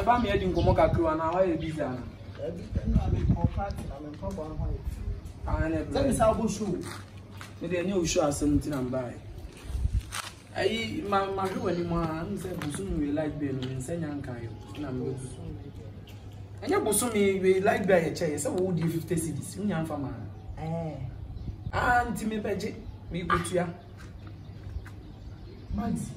family heading come kakru na why busy ana. Let me say show. Me dey new show asem tin am buy. Ayi ma hwe wani mo am say busu we like be no nsanya nkan yo na me busu. Anya busu me we like be a che say wo di 50 cedis. Unya mfa ma. Anti me beje me kutua. Maxi.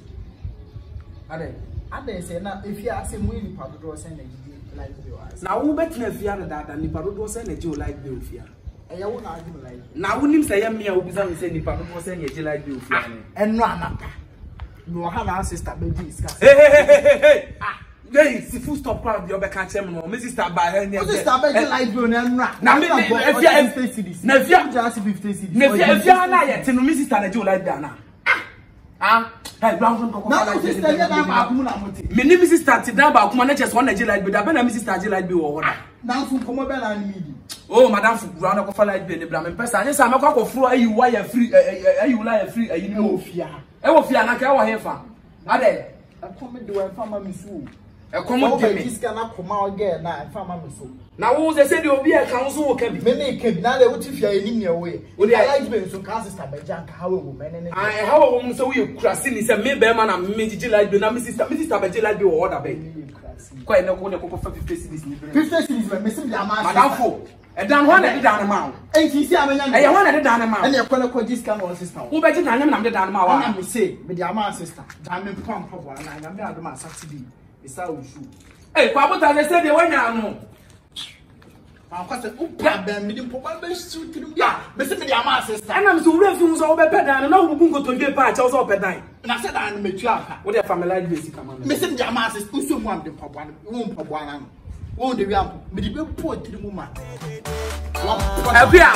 Ade say na if you ask me ni pa do say na gidi like be was. Na wo betina fia na dada ni pa do say na gidi like be ofia. Eya wo na agi like. Na wo nim say ya me a obisa me say ni pa do say na gidi like be ofia ni. Eno anapa. No ha na sister be discuss. Hey. Hey, si full stop crowd the obeka chem no. Me sister ba here ni. Sister be like be no eno. Na me efia 50 cedis. Na efia just 50 cedis. Na efia na ye tinu me sister na gidi like that na. Hey, brown go na sister ya na ba ku na moti. Me ni me sister ti dan ba ku na just one na gidi like be da be na me sister gidi like be wo da. Na fu komo be na ni mi. Oh, madam fu ground ko fa like be ni bra me pesa anya sa me kwa ko fro ayi wa ya free ayi wula ya free ayi ni mo ofia. E wo fia na ka wo hefa. Ade. Akome de wa fa ma mi su. E komo de me. This can akoma oge na fa ma mi su. Na wo say de obi e kan so wo ka bi. Me na ke bi na le wuti fia enim ne we. We dey like be so ka sister be janka ha we wo me ne. Ah, ha wo so we krasi ni say me be ma na me gigi like be na me sister be like be wo order be. Kwa ene ko ne ko 50 cedis ni. 50 cedis me sim dia ma. Madam fo. E dan ho na de dan ma. Enti si amenya. E ho na de dan ma. Ene ko le ko discount on sister. Wo be ji dan na de dan ma wa. Na me say me dia ma sister. Dan me pam pam na me ado ma Saturday. Isa wo shoe. Eh, kwa buta ne say de wanya no. Kwase upa be me dim poba be shoot tirim ya. Me say me dia ma sister. Ana me so wura fi mu so wo be pedan na wo gungo to de pa cha so pedan. Na say dan me tu aka. Wo de family like basic kama. Me say me dia ma sister. Uso mu am de poba. Wo poba na no. Wo de wi am. Me di be po tirim ma. Abia.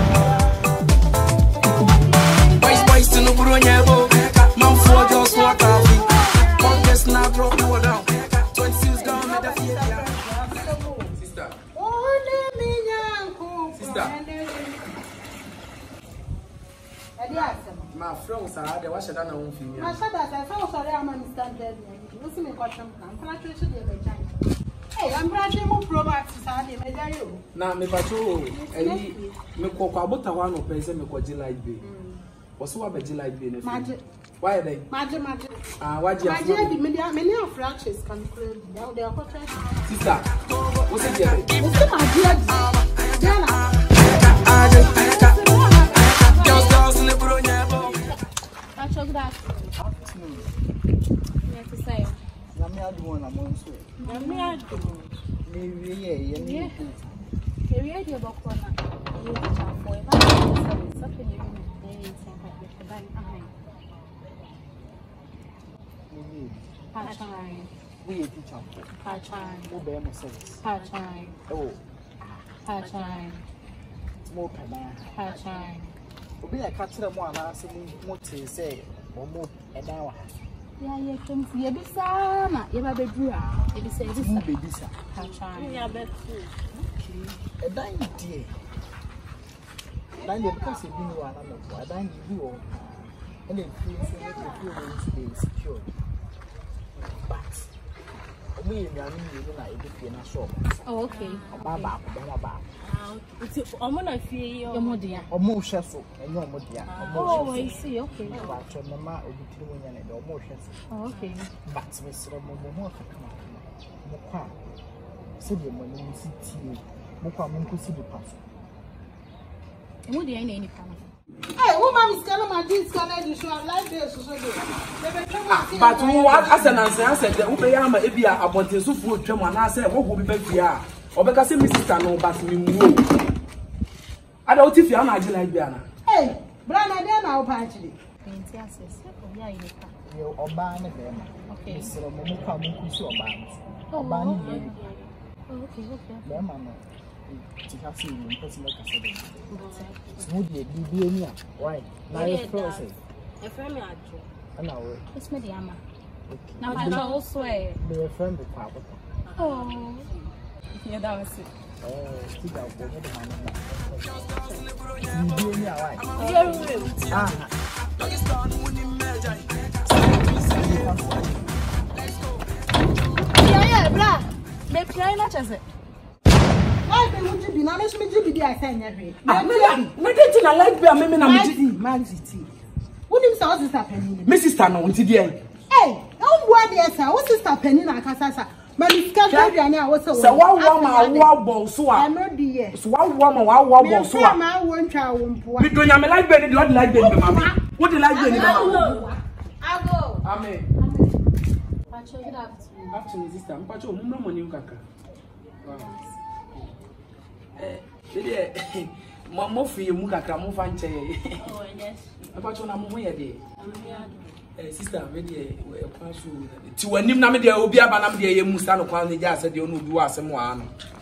Boys to no bronyebo. Man for just what I be. One guess now drop you down. 26 down with the fear. Sister. My friends are there. What should I know for me? My father said, "I'm sorry, I'm understand that. You see me question. I'm trying to show you. Hey, I'm trying to provide society. Me you. Na me pacho. Me ko kwa bota wa no pese me ko like be. Oso wa be like be na. Why they? Magic. Ah, why you? Magic. Many of fractures can create. They are contract. Sister, what's it here? It's the magic. Jana. Girls in the bronyebo. I took that. Yeah, to say. Na me adu won na mo nso. Na me adu. Me wie ye me. Ke wie de bokona. You cha for e something you need to say for the Part-time. We a teacher. Part-time. Wo be mo service. Part-time. Oh. Part-time. Mo pema. Part-time. Obi ya ka kire mo ana se mo te say mo edan wa. Ya ye kem ye bisa na ye ba bedru a. Ye bisa ye bisa. Mo be bisa. Part-time. Ya betu. Okay. Edan die. Dan ye because e bi no ana no. Edan yi wo. And then feel secure. But we are not shop. Oh, okay. Baba. It's almost feel your modia. Or more chef and no modia. Oh, I see. Okay. But your mamma will be doing it or more chef. Oh, okay. But Mr. Momo Mokwa said your money city. Mokwa Munku see the pass. Modia any kind. Hey, woman is telling my kids can do show like this so but what as an answer said that we am e bia abonten so fu twam ana say wo go be bia obeka say me sister no but me mu ada o tifia na agi like bia na hey bra na dey na o pa agi Enti access obi AYEKA yo oba ne be ma okay Mr. Momo kwa Munku see oba ni okay be ma no to have seen in personal custody. Smooth the BBA. Why? Now you're frozen. A friend, I know. it's me, Yama. Now I also swear. Be a friend with Papa. Oh, yeah, that was it. Stick out for the man. Why? Yeah, blah. Me pia na chese. I be would be na me be di asan ya hwe. Me dey na light be me na me Maxzybos. Wouldn't say sister Penny. me sister no nti dey. Hey, don't worry yourself. What sister Penny na kasasa. Mami schedule dia na wo Se wa ma wo so a. I know the year. So wa bo so a. Ma wo ntwa wo mpoa. Me do nya me light be dey what light be be mama. What the light be ni mama? I go. Amen. Pacho, good afternoon. Afternoon sister. Pacho mo no money kaka. Mo free mu kakra mo fa nche. Oh, yes. Pacho na mo ho ye de. Sister, we dey kwaso. Ti wanim na me de obi aba na me de ye musa no kwan ne ja ase de onu obi wa asem wa no.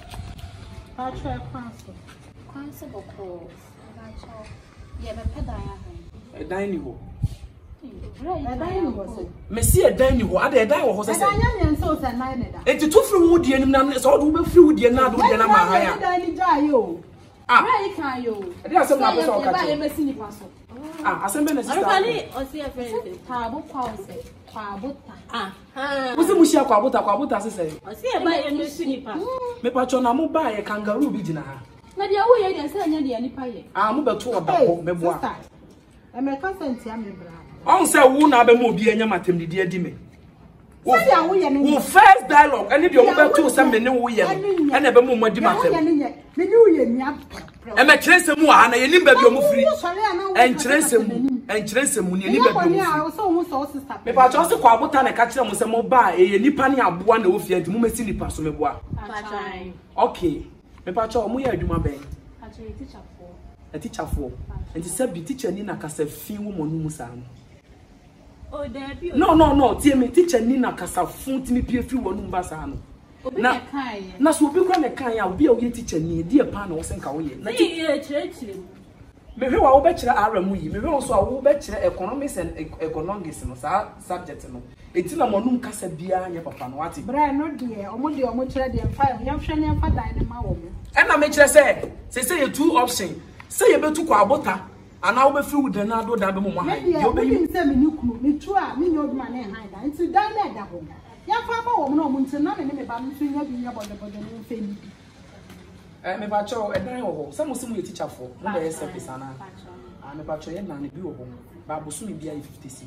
Pacho kwaso. Kwanse boko. Pacho. Ye be pedan ya han. Edan ni ho. Edan ni ho so. Me si edan ni ho. Ada edan wo ho se se. Edan nya me so se nine da. Enti to free wo die nim na so do be free wo die na do die na ma ha ya. Edan ni ja yo. Where can you? Ade asem na person o ka che. Be si ni paso. Asem be na sister. Anfani o si e friend. Taabo kwause. Kwabota. Wo se mu shia kwabota se se. O si e ba e me si ni pa. Me pacho na mo ba ye kangaroo bi gina ha. Na dia wo ye de se anya de nipa ye. Mo be to oda ko me boa. Sister. Me consent ya me bra. On say wo na be mo obi anya matem de adi me. Wo first dialogue any de wo be to say me ne wo ye no. E na be mo madi matem. Me ni wo ye nia. E me kyerensem wa na ye nim ba bi o mo free. En kyerensem ni nim ba bi o mo free. Me pa cho se kwa bota na ka kire mo se mo ba e ye nipa ne aboa na wo fie adi mo mesi nipa so me boa. Okay. Me pa cho mo ye adwuma ben. A teacher for. And say be teacher ni na kasa fin wo mo nu musa no. Oh, there be. No. Tie me teacher ni na kasa fun ti me pie fi wo nu ba sa no. Na so obi kwa na kan ya obi a wo ye teacher ni di e pa na wo senka wo ye. Na ti ye chire. Me hwe wa wo be kire aramu yi. Me hwe so a wo be kire economics and economics no sa subject no. Enti na mo nu kasa bia nya papa no wati. Bra no de omo kire de fa ya hwe ne fa dan ne ma wo me. E na me kire say you two option. Say you betu kwa abota ana wo be free with na do da be mo ha ye obe yi say me ni kunu me tu a me nyod ma na han da nti dan na da ho ya fa ba wo mo na mo nti na me ba me so nya bi nya bodo no fe ni me ba cho e dan wo ho say mo simu ye teacher for no be service ana me ba cho ye na ne bi wo ho ba bosu me bia 56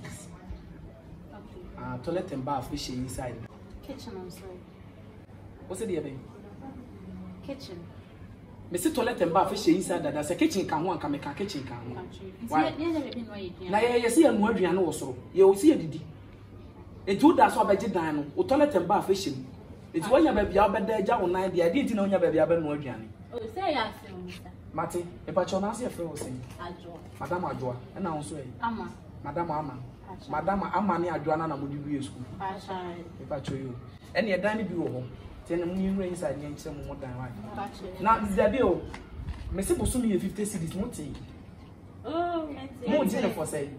toilet and bath we share inside kitchen. I'm sorry. What's it there? Kitchen. Me see toilet and bath we share inside that. Say kitchen can one can make a kitchen can one. Why? Na ye see anu aduane wo so. Ye o see edidi. Etu da so abeje dan no. O toilet and bath we share. Etu wonya ba bia obeda agya wo nan dia. Di nti na wonya ba bia ba no aduane. O say ya se o mista. Mate, e pa cho na se fe o se. Ajo. Madam Ajoa. E na won so e. Ama. Madam Ama. Madam Ama ne Ajoa na mo di wi school. Pasha. E pa cho yo. E ne dan ni bi wo ho. Tie na mo ni nwe inside ni nche mo dan wa. Pasha. Na zabi o. Me se bosu mi 50 cedis mo ti. Oh, mo di na for say.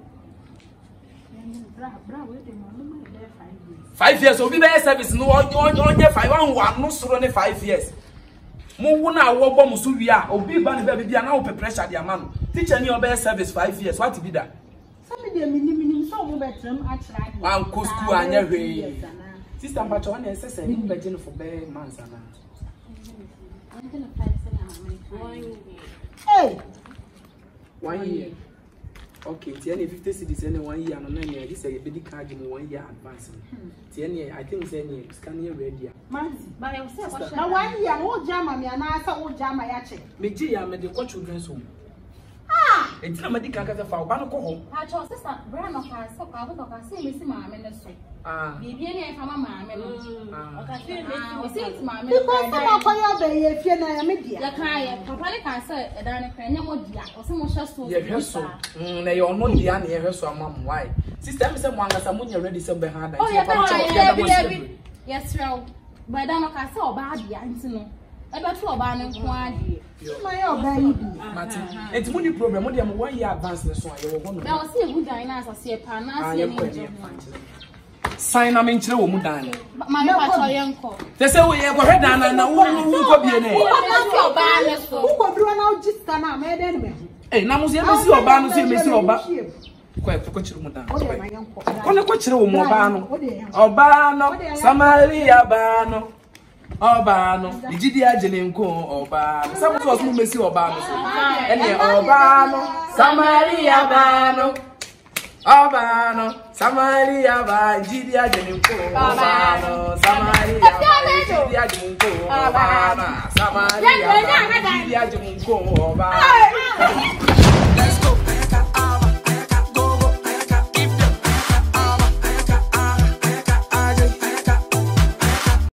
Bra we dey no me dey 5 years. 5 years obi be service no onye 5 1 no soro ne 5 years. Mo wu na wo bom so wi a obi ba ne ba bia na wo pressure dia man. Teacher ni obe service 5 years what be that? Some dey minim so mo betrem achira dia. Wan ko school anya hwe. Sister Mpacho one ese ni be gene for be months ana. I'm going to apply for 1 year. Hey. 1 year. Okay, tiene 50 cedis and 1 year no na me this say be di card me 1 year advance. Tiene I think say ni scan year ready. Manzi, But I say what na 1 year no jama me na asa wo jama ya che. Me ji ya me de kwa children's home. Ah! Enti na me di kaka fa oba no ko ho. Pacho sister, bra no ka so ka bo ka say me si maame ne so. Bibi ne fa maame no. O ka say me si maame no. Because some of your be ye fie na ya me dia. Ya kan ye papa ne ka say e dan ne kran nya mo dia. O se mo hwe so. Ye hwe so. Na ye ono dia na ye hwe so amam why? Sister me say mo angasa mo nya ready say be ha dan. Oh yeah, baby. Yes, real. But dan no ka say oba dia nti no. E be to oba ne nko ade. My oba yi bi. Martin. Enti mo ni problem mo dia mo 1 year advance ne so aye wo ho no. Na o se e budan na asase pa na ase ni. Sign na me nkire wo mu dan. Ma me pacho yenko. Te say wo ye ko hwe dan na wo ko bie ne. Na se oba ne so. Wo ko bro na o jista na me de ne. Eh na mo se me si oba no se me si oba. Ko kire mu dan. Ko ne ko kire wo mu oba no. Oba no Samaria ba no. Obano, Nijidia Jeninko, Obano, some of us who see Obano, and the Obano, Samaria Bano, Obano, Samaria Ba, Jidia Jeninko, Obano, Samaria, Jidia Jeninko, Obano, Samaria, Jidia Jeninko, Obano.